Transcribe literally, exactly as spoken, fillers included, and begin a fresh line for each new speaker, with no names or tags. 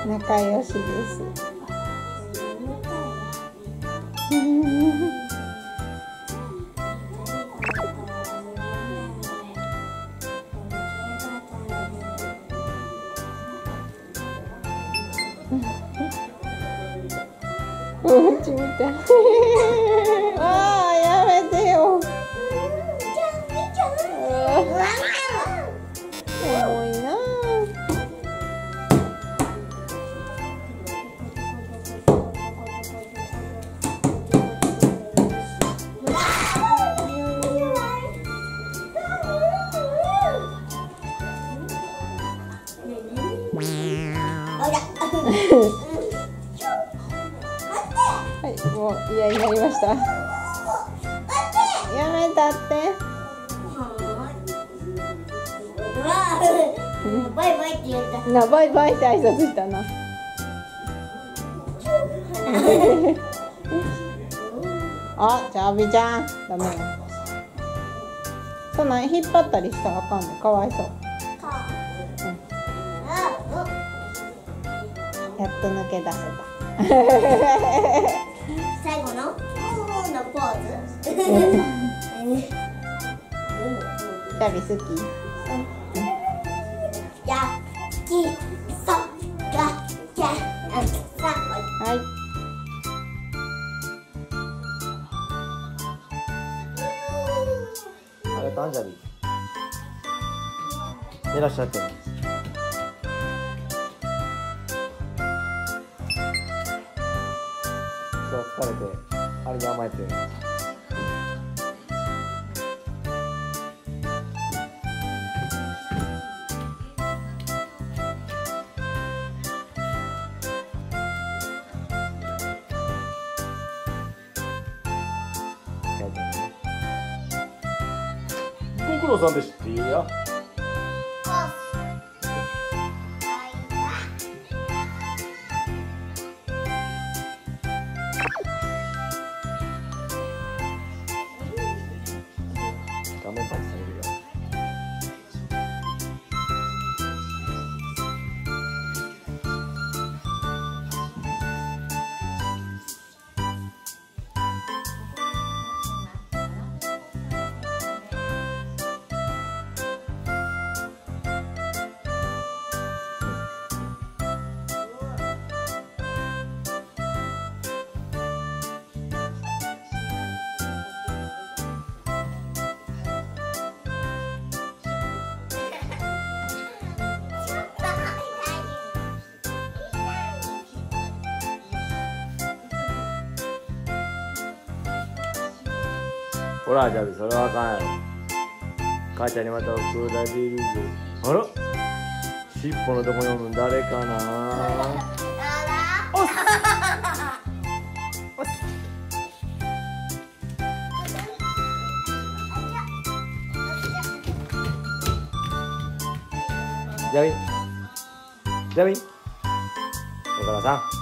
仲良しです。おうちみたい。ああ、やめてよ。重いな。はい、もう嫌になりました。やめたって。
バイバイって言った。
な、バイバイって挨拶したな。あ、ジャビちゃん、ダメよ。そんなん引っ張ったりしたらあかんの、かわいそう。やっと抜け出せた。
最後ののポーズ。
ジャビ好き。
やきそがけんさ。
はい。
あれ誕生日。いらっしゃってね。今日疲れてあれに甘えてる。ご苦労さんでしていや。画面パチされるよ。ほら、ジャビ、それはあかんやろ。母ちゃんにまたおくだりるぞ。あら、尻尾のとこにおるの誰かな。おっおっジャビ、ジャビ、だからさん。